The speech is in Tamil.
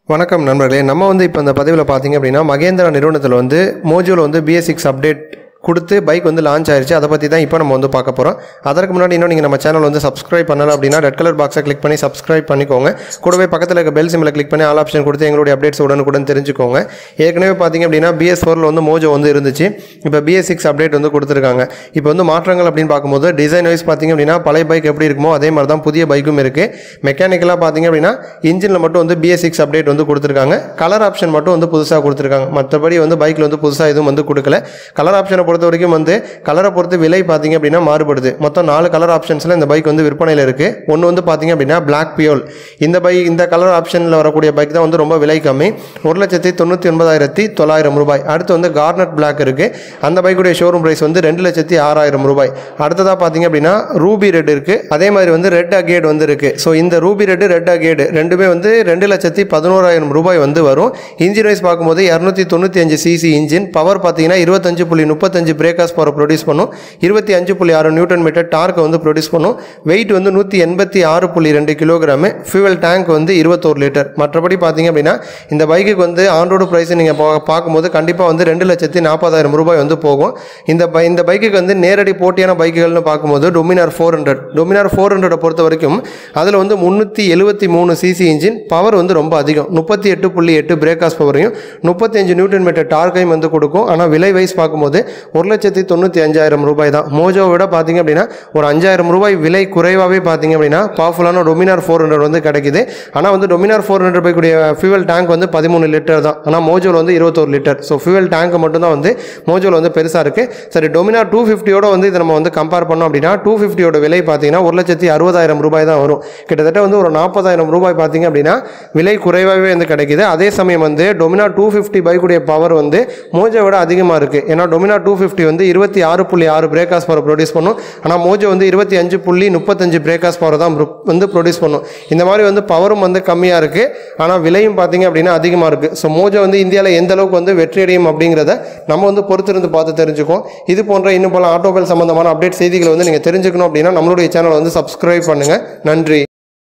வணக்கம் நண்பர்களே. நம்ம இப்போ இந்த பதிவில் பார்த்தீங்க அப்படின்னா மகேந்திரா நிறுவனத்தில் மோஜோவில் BS6 அப்டேட் கொடுத்து பைக் லான்ச் ஆயிருச்சு. அதை பற்றி தான் இப்போ நம்ம பார்க்க போகிறோம். அதற்கு முன்னாடி இன்னும் நீங்கள் நம்ம சேனல் சப்ஸ்கிரைப் பண்ணல அப்படின்னா ரெட் கலர் பாக்ஸை கிளிக் பண்ணி சப்ஸ்கிரைப் பண்ணிக்கோங்க. கூடவே பக்கத்தில் இருக்க பெல் சிம்பிளை கிளிக் பண்ணி ஆல் ஆப்ஷன் கொடுத்து எங்களுடைய அப்டேட்ஸ் உடனுக்குடன் தெரிஞ்சுக்கோங்க. ஏற்கனவே பார்த்தீங்க அப்படின்னா BS4ல் மோஜோ இருந்துச்சு. இப்போ BS6 அப்டேட் கொடுத்துருக்காங்க. இப்போ மாற்றங்கள் அப்படின்னு பார்க்கும்போது டிசைன் வைஸ் பார்த்தீங்க அப்படின்னா பழைய பைக் எப்படி இருக்குமோ அதே மாதிரி தான் புதிய பைக்கும் இருக்குது. மெக்கானிக்கலாக பார்த்தீங்க அப்படின்னா இன்ஜினில் மட்டும் BS6 அப்டேட் கொடுத்துருக்காங்க. கலர் ஆப்ஷன் மட்டும் புதுசாக கொடுத்துருக்காங்க. மற்றபடி பைக்கில் புதுசாக எதுவும் கொடுக்கல. கலர் ஆப்ஷனை பொறுத்த வரைக்கும் கலரை பொறுத்து விலை பார்த்தீங்க அப்படின்னா மாறுபடுது. மொத்தம் 4 கலர் ஆப்ஷன்ஸில் இந்த பைக் விற்பனையில் இருக்குது. ஒன்று பார்த்தீங்க அப்படின்னா பிளாக் பியோல். இந்த கலர் ஆப்ஷனில் வரக்கூடிய பைக் தான் ரொம்ப விலை கம்மி, 1,99,900 ரூபாய். அடுத்து கார்னட் பிளாக் இருக்குது. அந்த பைக்குடைய ஷோரூம் ப்ரைஸ் 2,06,000 ரூபாய். அடுத்ததாக பார்த்தீங்க அப்படின்னா ரூபி ரெட் இருக்குது. அதே மாதிரி ரெட் அகேட் இருக்குது. ஸோ இந்த ரூபி ரெட் ரெட் அகேட் ரெண்டுமே 2,11,000 ரூபாய் வரும். இன்ஜின் வைஸ் பார்க்கும்போது 295 cc இன்ஜின். பவர் பார்த்தீங்கன்னா 25.35 பிரேக்கர்ஸ் பவர் ப்ரொடியூஸ் பண்ணும். 25.6 நியூட்டன் மீட்டர் டார்க் ப்ரொடியூஸ் பண்ணும். Weight 186.2 kilogram. Fuel tank 21 litre. மற்றபடி பார்த்தீங்க அப்படின்னா இந்த பைக்குக்கு ஆன்ரோடு ப்ரைஸ் நீங்கள் பார்க்கும்போது கண்டிப்பாக 2,40,000 ரூபாய் போகும். இந்த பைக்குக்கு நேரடி போட்டியான பைக்குகள்னு பார்க்கும்போது டொமினார் 400 பொறுத்த வரைக்கும் அதில் 373 cc இன்ஜின். பவர் ரொம்ப அதிகம், 38.8 பிரேக்கர்ஸ் பவரையும் 35 நியூட்டன் மீட்டர் டார்க்கையும் கொடுக்கும். ஆனால் விலை வைஸ் பார்க்கும்போது 1,95,000 ரூபாய் தான். மோஜோவை விட பார்த்தீங்க அப்படின்னா ஒரு 5,000 ரூபாய் விலை குறைவாகவே பார்த்தீங்க அப்படின்னா பவர்ஃபுல்லான டொமினார் 400 கிடைக்குது. ஆனால் டொமினார் 400 பைக்குடைய ஃபியூவல் டேங்க் 13 லிட்டர் தான். ஆனால் மோஜோவில் 21 லிட்டர். ஸோ ஃபியூவல் டேங்க் மட்டும் தான் மோஜோவில் பெருசாக இருக்குது. சரி, டொமினார் 250யோட இதை நம்ம கம்பேர் பண்ணோம் அப்படின்னா 250யோட விலை பார்த்தீங்கன்னா 1,60,000 ரூபாய் தான் வரும். கிட்டத்தட்ட ஒரு 40,000 ரூபாய் பார்த்தீங்க அப்படின்னா விலை குறைவாகவே கிடைக்குது. அதே சமயம் டொமினார் 250 பைக்குடைய பவர் மோஜோ விட அதிகமாக இருக்குது. ஏன்னா டொமினார் 250 26.6 பிரேக்கர்ஸ் பவர் ப்ரொடியூஸ் பண்ணும். ஆனால் மோஜோ 25.35 பிரேக்கர்ஸ் பவர் தான் ப்ரொடியூஸ் பண்ணும். இந்த மாதிரி பவரும் கம்மியாக இருக்குது. ஆனால் விலையும் பார்த்தீங்க அப்படின்னா அதிகமாக இருக்குது. ஸோ மோஜோ இந்தியாவில் எந்த அளவுக்கு வெற்றி அடையும் அப்படிங்கிறத நம்ம பொறுத்திருந்து பார்த்து தெரிஞ்சுக்கோம். இது போன்ற இன்னும் பல ஆட்டோமொபைல் சம்பந்தமான அப்டேட் செய்திகளை நீங்கள் தெரிஞ்சுக்கணும் அப்படின்னா நம்மளுடைய சேனலை சப்ஸ்கிரைப் பண்ணுங்கள். நன்றி.